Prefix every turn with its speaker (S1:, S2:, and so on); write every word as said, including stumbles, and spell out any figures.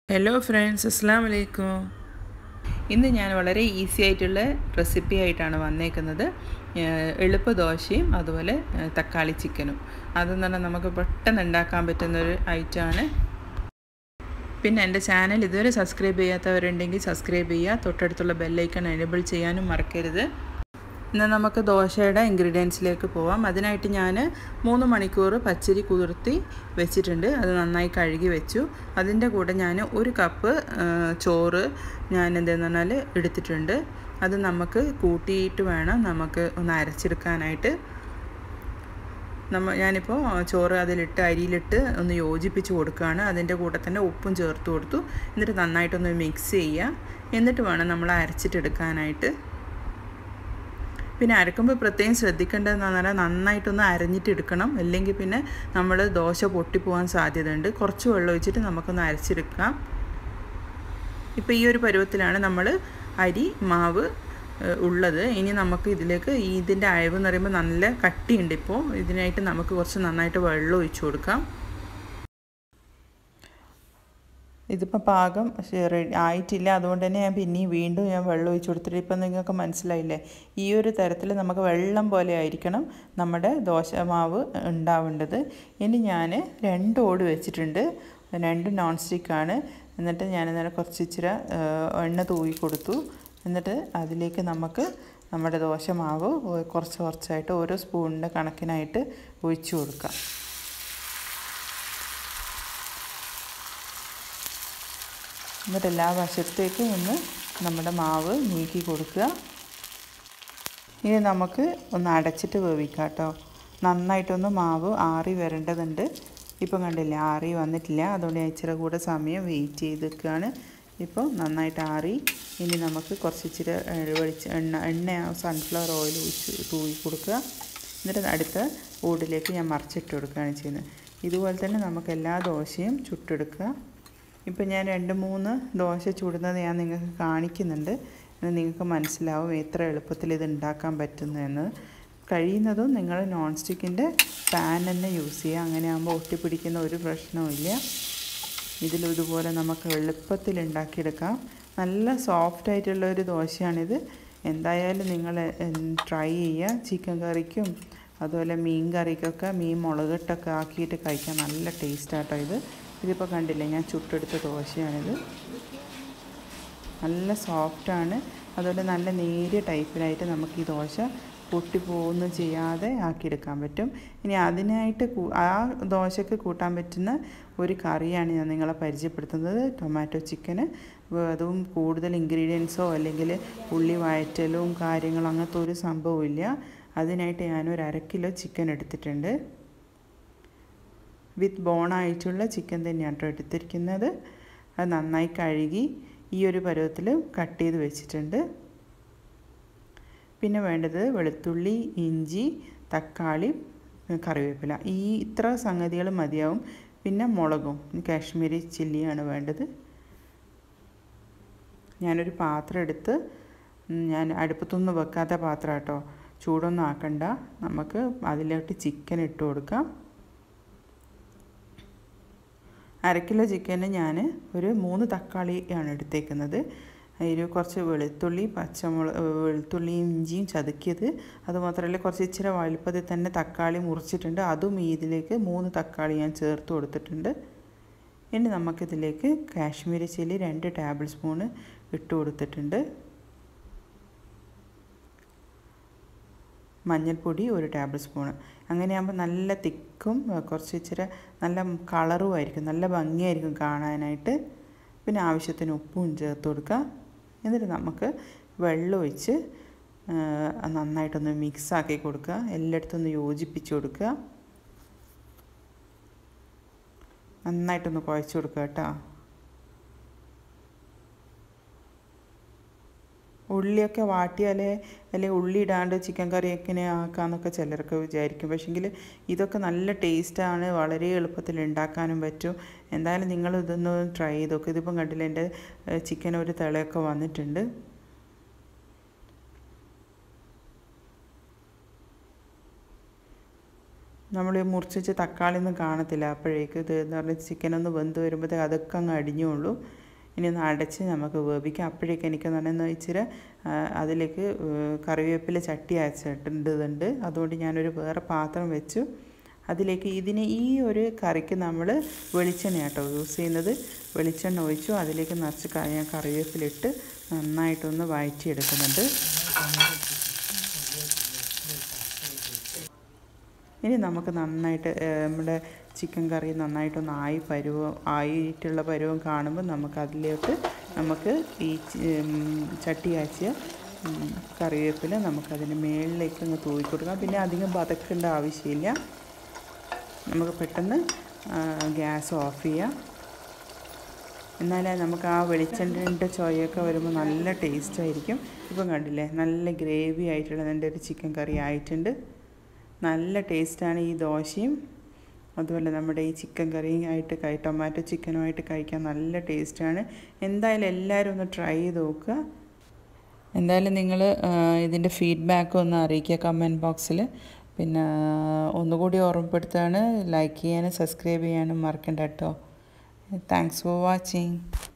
S1: Hello friends, അസ്സലാമു അലൈക്കും. ഇന്ന് ഞാൻ വളരെ ഈസി ആയിട്ടുള്ള റെസിപ്പി ആയിട്ടാണ് വന്നേക്കുന്നത്. എളുപ്പ ദോശയും അതുപോലെ തക്കാളി ചിക്കനും. അതെന്ന് പറഞ്ഞാൽ നമുക്ക് പെട്ടെന്ന് ഉണ്ടാക്കാൻ പറ്റുന്നൊരു ഐറ്റമാണ്. പിന്നെ എൻ്റെ ചാനൽ ഇതുവരെ സബ്സ്ക്രൈബ് ചെയ്യാത്തവരുണ്ടെങ്കിൽ സബ്സ്ക്രൈബ് ചെയ്യുക. തൊട്ടടുത്തുള്ള ബെല്ലൈക്കൺ എനേബിൾ ചെയ്യാനും മറക്കരുത്. ഇന്ന് നമുക്ക് ദോശയുടെ ഇൻഗ്രീഡിയൻസിലേക്ക് പോവാം. അതിനായിട്ട് ഞാൻ മൂന്ന് മണിക്കൂർ പച്ചരി കുതിർത്തി വെച്ചിട്ടുണ്ട്. അത് നന്നായി കഴുകി വെച്ചു. അതിൻ്റെ കൂടെ ഞാൻ ഒരു കപ്പ് ചോറ് ഞാൻ എന്താണെന്ന് പറഞ്ഞാൽ എടുത്തിട്ടുണ്ട്. അത് നമുക്ക് കൂട്ടിയിട്ട് വേണം നമുക്ക് ഒന്ന് അരച്ചെടുക്കാനായിട്ട്. നമ്മ ഞാനിപ്പോൾ ചോറ് അതിലിട്ട് അരിയിലിട്ട് ഒന്ന് യോജിപ്പിച്ച് കൊടുക്കുകയാണ്. അതിൻ്റെ കൂടെ തന്നെ ഉപ്പും ചേർത്ത് കൊടുത്തു. എന്നിട്ട് നന്നായിട്ടൊന്ന് മിക്സ് ചെയ്യുക. എന്നിട്ട് വേണം നമ്മൾ അരച്ചിട്ടെടുക്കാനായിട്ട്. പിന്നെ അരക്കുമ്പോൾ പ്രത്യേകം ശ്രദ്ധിക്കേണ്ടതെന്ന് പറഞ്ഞാൽ നന്നായിട്ടൊന്ന് അരഞ്ഞിട്ട് എടുക്കണം. അല്ലെങ്കിൽ പിന്നെ നമ്മൾ ദോശ പൊട്ടിപ്പോകാൻ സാധ്യതയുണ്ട്. കുറച്ച് വെള്ളം ഒഴിച്ചിട്ട് നമുക്കൊന്ന് അരച്ചെടുക്കാം. ഇപ്പോൾ ഈ ഒരു പരുവത്തിലാണ് നമ്മൾ അരി മാവ് ഉള്ളത്. ഇനി നമുക്ക് ഇതിലേക്ക് ഇതിൻ്റെ അയവ് എന്ന് പറയുമ്പോൾ നല്ല കട്ടിയുണ്ട്. ഇപ്പോൾ ഇതിനായിട്ട് നമുക്ക് കുറച്ച് നന്നായിട്ട് വെള്ളം ഒഴിച്ചു കൊടുക്കാം. ഇതിപ്പോൾ പാകം റെഡി ആയിട്ടില്ല. അതുകൊണ്ട് തന്നെ ഞാൻ പിന്നെയും വീണ്ടും ഞാൻ വെള്ളം ഒഴിച്ച് കൊടുത്തിട്ട് ഇപ്പം നിങ്ങൾക്ക് മനസ്സിലായില്ലേ, ഈ ഒരു തരത്തിൽ നമുക്ക് വെള്ളം പോലെ ആയിരിക്കണം നമ്മുടെ ദോശ മാവ് ഉണ്ടാവേണ്ടത്. ഇനി ഞാൻ രണ്ട് ഓട് വെച്ചിട്ടുണ്ട്. രണ്ട് നോൺ സ്റ്റിക്കാണ്. എന്നിട്ട് ഞാനിന്നലെ കുറച്ച് ഇച്ചിരി എണ്ണ തൂവി കൊടുത്തു. എന്നിട്ട് അതിലേക്ക് നമുക്ക് നമ്മുടെ ദോശ മാവ് കുറച്ച് കുറച്ചായിട്ട് ഓരോ സ്പൂണിൻ്റെ കണക്കിനായിട്ട് ഒഴിച്ചു കൊടുക്കാം. എന്നിട്ട് എല്ലാ വശത്തേക്കും ഒന്ന് നമ്മുടെ മാവ് നീക്കി കൊടുക്കുക. ഇനി നമുക്ക് ഒന്ന് അടച്ചിട്ട് വേവിക്കാം കേട്ടോ. നന്നായിട്ടൊന്ന് മാവ് ആറി വരേണ്ടതുണ്ട്. ഇപ്പം കണ്ടില്ലേ, ആറി വന്നിട്ടില്ല. അതുകൊണ്ട് ഞാൻ ഇച്ചിരി കൂടെ സമയം വെയിറ്റ് ചെയ്ത് നിൽക്കുകയാണ്. ഇപ്പോൾ നന്നായിട്ട് ആറി. ഇനി നമുക്ക് കുറച്ച് ഇച്ചിരി വെളിച്ച എണ്ണ എണ്ണ സൺഫ്ലവർ ഓയിൽ ഒഴിച്ച് തൂവി കൊടുക്കുക. എന്നിട്ട് അടുത്ത ഓടിലേക്ക് ഞാൻ മറിച്ചിട്ട് കൊടുക്കുകയാണ് ചെയ്യുന്നത്. ഇതുപോലെ തന്നെ നമുക്ക് എല്ലാ ദോശയും ചുട്ടെടുക്കുക. ഇപ്പം ഞാൻ രണ്ട് മൂന്ന് ദോശ ചുടുന്നത് ഞാൻ നിങ്ങൾക്ക് കാണിക്കുന്നുണ്ട്. നിങ്ങൾക്ക് മനസ്സിലാവും എത്ര എളുപ്പത്തിൽ ഇത് ഉണ്ടാക്കാൻ പറ്റുന്നതെന്ന്. കഴിയുന്നതും നിങ്ങൾ നോൺ സ്റ്റിക്കിൻ്റെ പാൻ തന്നെ യൂസ് ചെയ്യുക. അങ്ങനെ ആകുമ്പോൾ ഒട്ടിപ്പിടിക്കുന്ന ഒരു പ്രശ്നവുമില്ല. ഇതിലും ഇതുപോലെ നമുക്ക് എളുപ്പത്തിൽ ഉണ്ടാക്കിയെടുക്കാം. നല്ല സോഫ്റ്റ് ആയിട്ടുള്ള ഒരു ദോശയാണിത്. എന്തായാലും നിങ്ങൾ ട്രൈ ചെയ്യുക. ചിക്കൻ കറിക്കും അതുപോലെ മീൻ കറിക്കൊക്കെ മീൻ മുളകിട്ടൊക്കെ ആക്കിയിട്ട് കഴിക്കാൻ നല്ല ടേസ്റ്റാട്ടോ ഇത്. ഇതിപ്പോൾ കണ്ടില്ലേ, ഞാൻ ചുട്ടെടുത്ത ദോശയാണിത്. നല്ല സോഫ്റ്റാണ്. അതുപോലെ നല്ല നേരിയ ടൈപ്പിലായിട്ട് നമുക്ക് ഈ ദോശ പൊട്ടിപ്പോകുന്നു ചെയ്യാതെ ആക്കിയെടുക്കാൻ പറ്റും. ഇനി അതിനായിട്ട് ആ ദോശയ്ക്ക് കൂട്ടാൻ പറ്റുന്ന ഒരു കറിയാണ് ഞാൻ നിങ്ങളെ പരിചയപ്പെടുത്തുന്നത്. Tomato chicken. അതും കൂടുതൽ ഇൻഗ്രീഡിയൻസോ അല്ലെങ്കിൽ ഉള്ളി വഴറ്റലും കാര്യങ്ങളും അങ്ങനത്തെ ഒരു സംഭവവും ഇല്ല. അതിനായിട്ട് ഞാനൊരു അര കിലോ ചിക്കൻ എടുത്തിട്ടുണ്ട്. വിത്ത് ബോണായിട്ടുള്ള ചിക്കൻ തന്നെയാണ് കേട്ടോ എടുത്തിരിക്കുന്നത്. അത് നന്നായി കഴുകി ഈ ഒരു പരുവത്തിൽ കട്ട് ചെയ്ത് വെച്ചിട്ടുണ്ട്. പിന്നെ വേണ്ടത് വെളുത്തുള്ളി, ഇഞ്ചി, തക്കാളി, കറിവേപ്പില. ഈ ഇത്ര സംഗതികൾ മതിയാവും. പിന്നെ മുളകും കാശ്മീരി ചില്ലിയാണ് വേണ്ടത്. ഞാനൊരു പാത്രം എടുത്ത്, ഞാൻ അടുപ്പത്തൊന്നും വെക്കാത്ത പാത്രം കേട്ടോ, ചൂടൊന്നും ആക്കണ്ട. നമുക്ക് അതിലോട്ട് ചിക്കൻ ഇട്ട് കൊടുക്കാം. അര കിലോ ചിക്കന് ഞാൻ ഒരു മൂന്ന് തക്കാളിയാണ് എടുത്തേക്കുന്നത്. അതിൽ കുറച്ച് വെളുത്തുള്ളി, പച്ചമുളക്, വെളുത്തുള്ളി ഇഞ്ചിയും ചതുക്കിയത്. അതുമാത്രമല്ല കുറച്ച് ഇച്ചിരി വലുപ്പത്തിൽ തന്നെ തക്കാളി മുറിച്ചിട്ടുണ്ട്. അതും ഇതിലേക്ക് മൂന്ന് തക്കാളി ഞാൻ ചേർത്ത് കൊടുത്തിട്ടുണ്ട്. ഇനി നമുക്കിതിലേക്ക് കാശ്മീരി ചില്ലി രണ്ട് ടേബിൾ സ്പൂണ് ഇട്ട് കൊടുത്തിട്ടുണ്ട്. മഞ്ഞൾപ്പൊടി ഒരു ടേബിൾ സ്പൂണ്. അങ്ങനെയാകുമ്പോൾ നല്ല തിക്കും കുറച്ച് ഇച്ചിരി നല്ല കളറും ആയിരിക്കും, നല്ല ഭംഗിയായിരിക്കും കാണാനായിട്ട്. പിന്നെ ആവശ്യത്തിന് ഉപ്പും ചേർത്ത് കൊടുക്കുക. എന്നിട്ട് നമുക്ക് വെള്ളം ഒഴിച്ച് നന്നായിട്ടൊന്ന് മിക്സാക്കി കൊടുക്കുക. എല്ലായിടത്തും ഒന്ന് യോജിപ്പിച്ച് കൊടുക്കുക. നന്നായിട്ടൊന്ന് കുഴച്ച് കൊടുക്കുക കേട്ടോ. ഉള്ളിയൊക്കെ വാട്ടിയാലേ അല്ലെങ്കിൽ ഉള്ളി ഇടാണ്ട് ചിക്കൻ കറിയൊക്കെ ആക്കാമെന്നൊക്കെ ചിലർക്ക് വിചാരിക്കും. പക്ഷേങ്കിൽ ഇതൊക്കെ നല്ല ടേസ്റ്റാണ്. വളരെ എളുപ്പത്തിൽ ഉണ്ടാക്കാനും പറ്റും. എന്തായാലും നിങ്ങൾ ഇതൊന്ന് ട്രൈ ചെയ്ത് നോക്കുക. ഇതിപ്പം കണ്ടില്ല, എൻ്റെ ചിക്കൻ ഒരു തിളയൊക്കെ വന്നിട്ടുണ്ട്. നമ്മൾ മുറിച്ച് തക്കാളി ഒന്നും കാണത്തില്ല. അപ്പോഴേക്ക് ഇത് എന്ന് പറഞ്ഞാൽ ചിക്കനൊന്ന് വെന്ത് വരുമ്പോഴത്തേക്ക് അതൊക്കെ അങ്ങ് അടിഞ്ഞുള്ളൂ. ഇനി ഒന്ന് അടച്ച് നമുക്ക് വേവിക്കാം. അപ്പോഴേക്കും എനിക്ക് എന്ന് വെച്ചാൽ അതിലേക്ക് കറിവേപ്പില ചട്ടി അയച്ചിട്ടുണ്ട്. അതുകൊണ്ട് ഞാനൊരു വേറെ പാത്രം വെച്ചു. അതിലേക്ക് ഇതിന് ഈ ഒരു കറിക്ക് നമ്മൾ വെളിച്ചെണ്ണ കേട്ടോ യൂസ് ചെയ്യുന്നത്. വെളിച്ചെണ്ണ ഒഴിച്ചു. അതിലേക്ക് നിറച്ച് ഞാൻ കറിവേപ്പിലിട്ട് നന്നായിട്ടൊന്ന് വഴറ്റിയെടുക്കുന്നുണ്ട്. ഇനി നമുക്ക് നന്നായിട്ട് നമ്മുടെ ചിക്കൻ കറി നന്നായിട്ടൊന്ന് ആയി പരുവം ആയിട്ടുള്ള പരുവം കാണുമ്പോൾ നമുക്ക് അതിലോട്ട് നമുക്ക് ഈ ചട്ടി കാച്ചിയ കറിവേപ്പില നമുക്കതിന് മുകളിലേക്ക് അങ്ങ് തൂവി കൊടുക്കാം. പിന്നെ അധികം വതക്കേണ്ട ആവശ്യമില്ല. നമുക്ക് പെട്ടെന്ന് ഗ്യാസ് ഓഫ് ചെയ്യാം. എന്നാലേ നമുക്ക് ആ വെളിച്ചെണ്ണൻ്റെ ചൊയൊക്കെ വരുമ്പോൾ നല്ല ടേസ്റ്റായിരിക്കും. ഇപ്പം കണ്ടില്ലേ, നല്ല ഗ്രേവി ആയിട്ടുള്ള എൻ്റെ ഒരു ചിക്കൻ കറി ആയിട്ടുണ്ട്. നല്ല ടേസ്റ്റാണ് ഈ ദോശയും അതുപോലെ നമ്മുടെ ഈ ചിക്കൻ കറിയും ആയിട്ട് കഴി ടൊമാറ്റോ ചിക്കനുമായിട്ട് കഴിക്കാൻ നല്ല ടേസ്റ്റാണ്. എന്തായാലും എല്ലാവരും ഒന്ന് ട്രൈ ചെയ്ത് നോക്കുക. എന്തായാലും നിങ്ങൾ ഇതിൻ്റെ ഫീഡ്ബാക്ക് ഒന്ന് അറിയിക്കുക കമൻറ്റ് ബോക്സിൽ. പിന്നെ ഒന്നുകൂടി ഓർമ്മപ്പെടുത്തുകയാണ്, ലൈക്ക് ചെയ്യാനും സബ്സ്ക്രൈബ് ചെയ്യാനും മറക്കണ്ട കേട്ടോ. Thanks for watching.